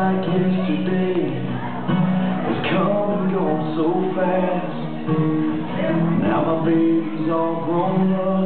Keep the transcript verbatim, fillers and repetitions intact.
like yesterday has come and gone so fast. Now my baby's all grown up.